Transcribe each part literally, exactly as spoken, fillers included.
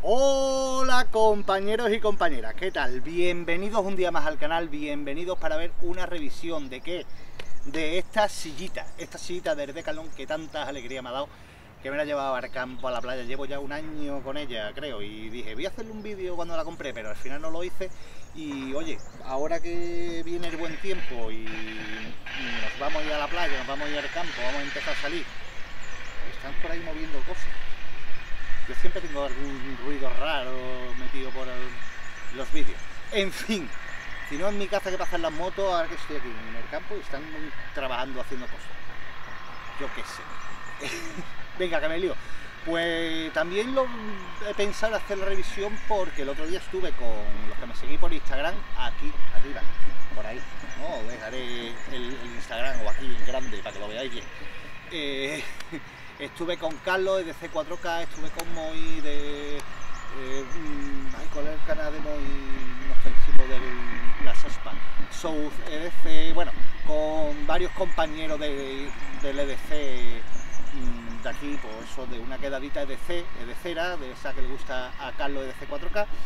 Hola compañeros y compañeras, ¿qué tal? Bienvenidos un día más al canal, bienvenidos para ver una revisión de qué, de esta sillita, esta sillita de Decathlon que tantas alegrías me ha dado, que me la he llevado al campo, a la playa. Llevo ya un año con ella, creo, y dije, voy a hacerle un vídeo cuando la compré, pero al final no lo hice. Y oye, ahora que viene el buen tiempo y nos vamos a ir a la playa, nos vamos a ir al campo, vamos a empezar a salir, están por ahí moviendo cosas. Yo siempre tengo algún ruido raro metido por el, los vídeos. En fin, si no en mi casa que pasan las motos, ahora que estoy aquí en el campo y están trabajando, haciendo cosas. Yo qué sé. Venga, que me lío. Pues también lo he pensado hacer la revisión porque el otro día estuve con los que me seguí por Instagram, aquí arriba, por ahí. No, os dejaré el, el Instagram o aquí en grande para que lo veáis bien. Eh, Estuve con Carlos de D C cuatro K, estuve con Moy de... Eh, ay, ¿cuál es el canal de Moy? No sé, el de la Sospa, South E D C, bueno, con varios compañeros de, del E D C de aquí, pues eso, de una quedadita E D C, EDCera, de esa que le gusta a Carlos de D C cuatro K.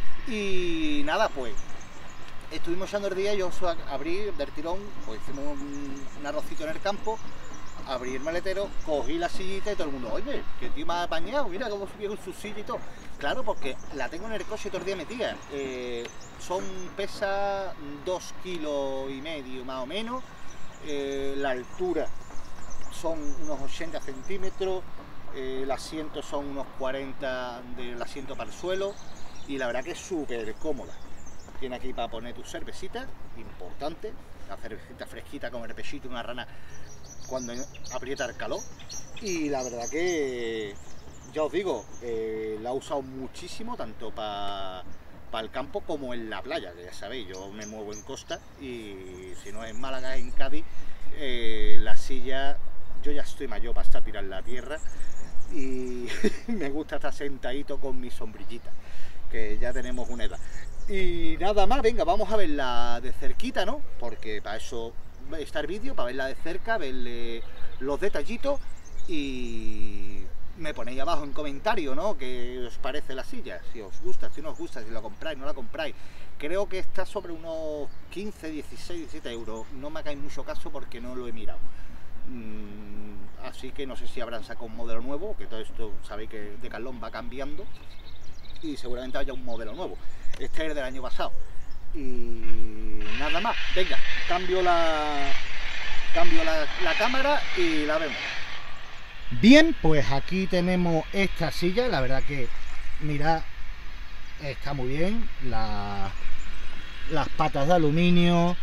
Y nada, pues estuvimos echando el día, yo abrí del tirón, pues hicimos un, un arrocito en el campo. Abrí el maletero, cogí la sillita y todo el mundo, oye, que tío me ha apañado, mira cómo subió con su silla y todo. Claro, porque la tengo en el coche todo el día metida. Eh, son, pesa dos kilos y medio más o menos. Eh, la altura son unos ochenta centímetros. Eh, el asiento son unos cuarenta del asiento para el suelo. Y la verdad que es súper cómoda. Tiene aquí para poner tu cervecita, importante. La cervecita fresquita con el pechito, una rana cuando aprieta el calor. Y la verdad que ya os digo, eh, la he usado muchísimo tanto para pa el campo como en la playa, que ya sabéis, yo me muevo en costa y si no es en Málaga, en Cádiz, eh, la silla, yo ya estoy mayor para estar tirando la tierra y me gusta estar sentadito con mi sombrillita, que ya tenemos una edad. Y nada más, venga, vamos a verla de cerquita, ¿no? Porque para eso está el vídeo, para verla de cerca, verle los detallitos y me ponéis abajo en comentario, ¿no? ¿Qué os parece la silla? Si os gusta, si no os gusta, si la compráis, no la compráis. Creo que está sobre unos quince, dieciséis, diecisiete euros. No me hagáis mucho caso porque no lo he mirado. Mm, así que no sé si habrán sacado un modelo nuevo, que todo esto sabéis que Decathlon va cambiando y seguramente haya un modelo nuevo. Este es del año pasado. Y nada más, venga, cambio la cambio la, la cámara y la vemos. Bien, pues aquí tenemos esta silla, la verdad que mirad, está muy bien, la, las patas de aluminio,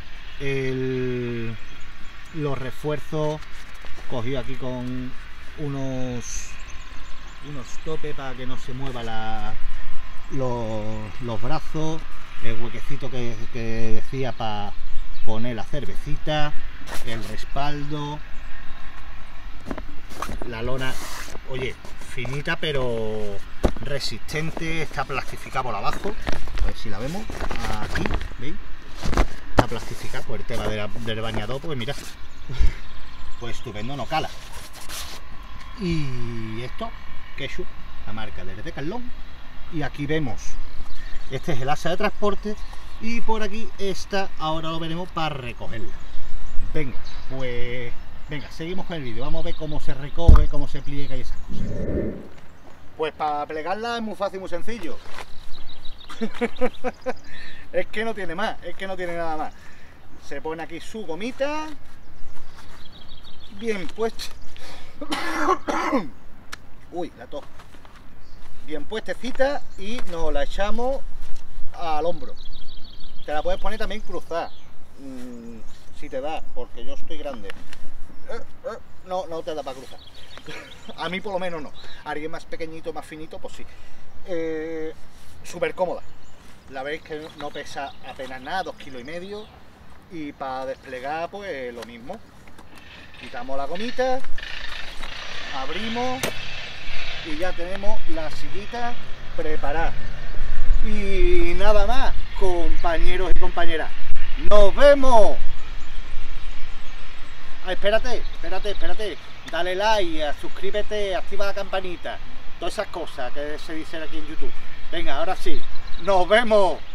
el, los refuerzos, cogido aquí con unos unos topes para que no se mueva la, los, los brazos, el huequecito que, que decía para poner la cervecita, el respaldo, la lona, oye, finita pero resistente, está plastificada por abajo, a ver si la vemos, aquí, ¿veis? Está plastificada por el tema de la, del bañador, pues mirad, pues estupendo, no cala. Y esto, Keshu, la marca del Decathlon, y aquí vemos, este es el asa de transporte y por aquí está, ahora lo veremos para recogerla. Venga, pues venga, seguimos con el vídeo, vamos a ver cómo se recoge, cómo se pliega y esas cosas. Pues para plegarla es muy fácil, muy sencillo. Es que no tiene más, es que no tiene nada más. Se pone aquí su gomita, bien puesta. Uy, la tos. Bien puestecita y nos la echamos al hombro. Te la puedes poner también cruzada, mmm, si te da, porque yo estoy grande. Eh, eh, no, no te da para cruzar. A mí por lo menos no. A alguien más pequeñito, más finito, pues sí. Eh, Súper cómoda. La veis que no pesa apenas nada, dos kilos y medio. Y para desplegar, pues lo mismo. Quitamos la gomita, abrimos y ya tenemos la sillita preparada. Y nada más, compañeros y compañeras, ¡nos vemos! Ah, espérate, espérate, espérate, dale like, suscríbete, activa la campanita todas esas cosas que se dicen aquí en YouTube. Venga, ahora sí, nos vemos.